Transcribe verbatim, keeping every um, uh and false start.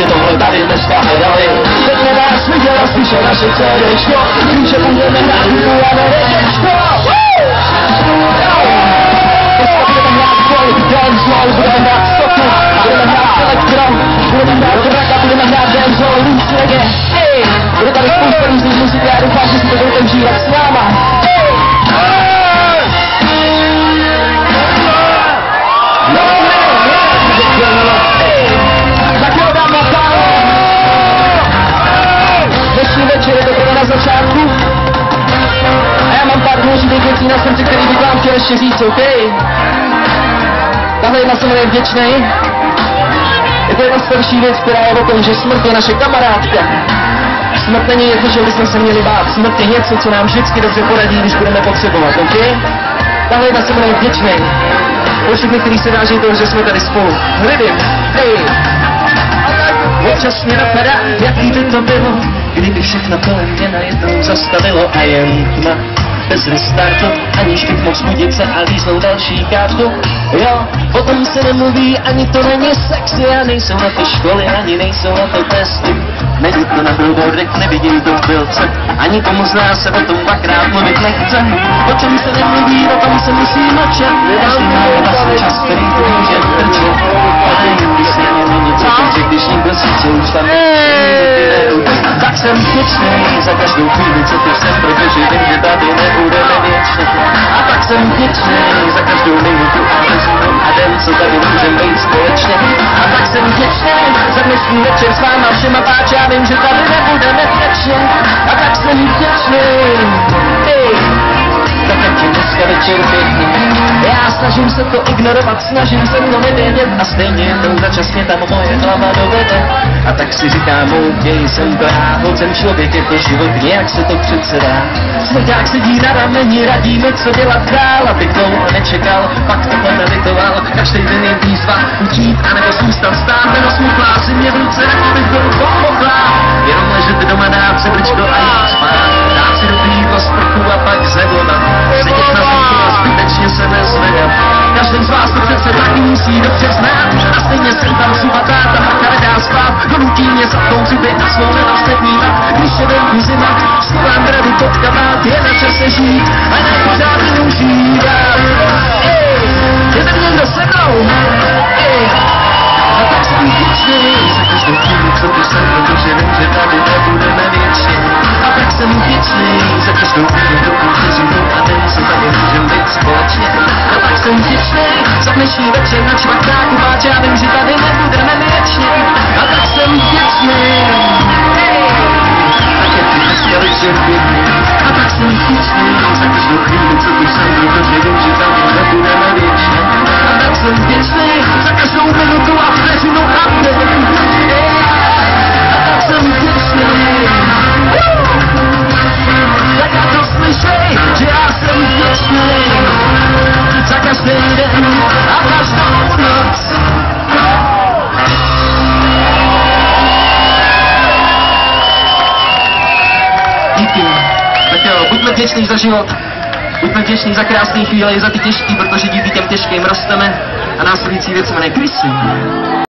že tohle tady dneska hledali. Teď nás viděla, slyšel naše cédéčko, víš, že budeme hrát hudbu a nevědět co. Dneska budeme hrát folk, dancehall, budeme hrát stopu, budeme hrát elektro, budeme hrát rock a budeme hrát dancehall, roots, reggae. Ej, bude tady spousta různých muziky, já doufám, že si to budete užívat s náma. Tak jo, dámy a pánové, dnešní večer je teprve na začátku a já mám pár důležitých věcí na srdci, který bych vám chtěl ještě říct, OK? Tahle jedna jsem je vděčnej. Je to jedna starší věc, která je o tom, že smrt je naše kamarádka. Smrt není něco, čeho bychom se měli bát. Smrt je něco, co nám vždycky dobře poradí, když budeme potřebovat, OK? Tahle jedna jsem je vděčnej. Pro všechny, kteří se váží toho, že jsme tady spolu. Rhythm, hej! Občas mě napadá, jaký by to bylo, kdyby všechno kolem mě najednou zastavilo a jen tma. Bez restartu, aniž bych mohl zbudit se a líznout další kártu. Jo, o tom se nemluví, ani to není sexy a nejsou na to školy, ani nejsou na to testy. Není to na billboardech, nevidím to v bilce, ani komu z nás se o tom dvakrát mluvit nechce. O čem se nemluví, o tom se musí mlčet. Každý má vlastní čas, který to může trčet. Ale když se není něco, takže když nikdo sice už tam tak jsem vděčnej za každou chvíli, co tu jsem, protože vím, že tady nebudeme věčně. A tak jsem vděčnej za každou minutu a hodinu a den, co tady můžeme být společně. A tak jsem vděčnej za dnešní večer s váma všema páč, já vím, že tady nebudeme věčně. A tak jsem vděčnej, hej, tak ať je dneska večer pěkný. Já snažím se to ignorovat, snažím se mnou nevědět a stejně jednou za čas mě tam moje hlava dovede. A tak si říkám, OK, jsem to já, hoď jsem člověk, je to život, nějak se to přece dá. Smrťák sedí na rameni, radí mi, co dělat dál, abych dlouho nečekal, pak tohle nelitoval. Každý den je výzva, učít, anebo zůstat stát, nebo smutná si mě v ruce, jako bych byl pomoklá. Jenom ležet doma, dát se brčko a jít spát, dát si dobrý jídlo, sprchu a pak zevonat. Sedět na zemku a zbytečně se nezvedat. Každý z vás to přece taky musí dobře znát. A stejně jsem tam suvatá, ta maka nedá spát. Donutí mě zapnout zuby a svou nedost nevnímat. Když je venku zima, vstávám radu pod kabát. Je na čase žít a ne pořád využívat. Je tam někdo se mnou? Ej. A tak jsem vděčný za každou chvíli, co tu jsem, protože vím, že tady nebudeme věčně. A tak jsem vděčný za každou chvíli, hodinu a den, co tady můžeme být společně. A tak jsem vděčný za dnešní večer na čtvrtáku páč, já vím, že tady nebudeme věčně. A tak jsem vděčný, hej, tak je tu dneska večer pěkný. A tak jsem vděčný za každou chvíli, co tu jsem, protože vím, že tady nebudeme věčně. A tak jsem vděčný za každou minutu a vteřinu a den. A tak jsem vděčný, tak já to slyšej, že já jsem vděčný za každý den a každou noc. Díky. Tak jo, buďme vděční za život, buďme vděční za krásné chvíle i za ty těžký, protože díky těm těžkým rosteme a následující věc se jmenuje Krysy.